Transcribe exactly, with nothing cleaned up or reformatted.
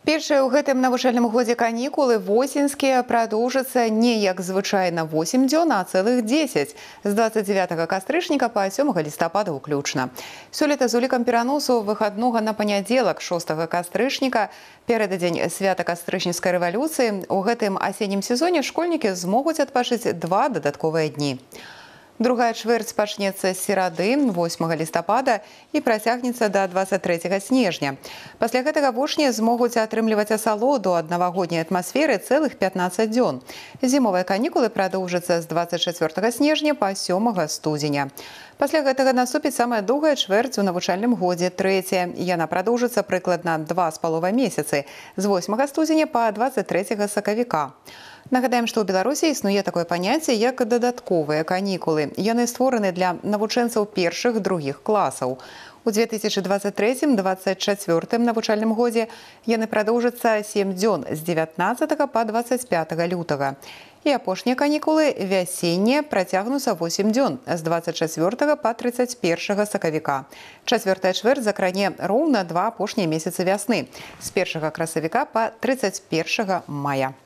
Першыя ў гэтым навучальным годзе канікулы восеньскія прадоўжацца не як звычайна восем дзён, а цэлых дзесяць з дваццаць дзевятага кастрычніка па сёмага лістапада ўключна. Сёлета з улікам пераносу выхаднога на панядзелак шостага кастрычніка перададзень свята кастрычніцкай рэвалюцыі у гэтым асеннім сезоне школьнікі змогуць адпачыць два дадатковыя дні. Другая чвэрць пачнецца з серады восьмага лістапада і працягнецца да дваццаць трэцяга снежня. Пасля гэтага вучні змогуць атрымліваць асалоду ад навагодняй атмасферы цэлых пятнаццаць дзён. Зімовыя канікулы прадоўжацца з дваццаць чацвёртага снежня па сёмага студзеня. Пасля гэтага наступіць самая доўгая чвэрць у навучальным годзе, трэцяя. Яна прадоўжыцца прыкладна два з паловай месяцы з восьмага студзеня па дваццаць трэцяга сакавіка. Нагадаем, што ў Беларусі існуе такое паняцце, як дадатковыя канікулы. Яны створаны для навучэнцаў першых, другіх класаў. У две тысячы дваццаць трэцім — дваццаць чацвёртым навучальным годзе яны прадоўжацца сем дзён з дзевятнаццатага па дваццаць пятага лютага. І апошнія канікулы вясеннія працягнуцца восем дзён з дваццаць чацвёртага па трыццаць першага сакавіка. Чацвёртая чвэрць закране роўна два апошнія месяцы вясны з першага красавіка па трыццаць першага мая.